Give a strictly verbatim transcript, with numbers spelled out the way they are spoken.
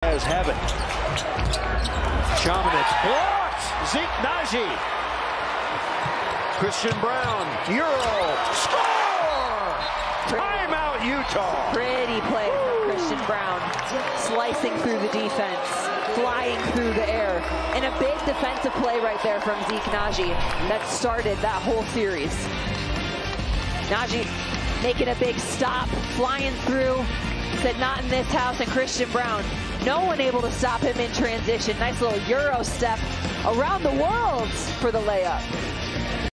dry as heaven. Chaminade blocked. Zeke Nnaji. Christian Braun. Euro. Score! Timeout, Utah. Pretty play from Christian Braun. Slicing through the defense. Flying through the air. And a big defensive play right there from Zeke Nnaji that started that whole series. Nnaji making a big stop, flying through. Said not in this house, and Christian Braun, no one able to stop him in transition. Nice little Euro step around the world for the layup.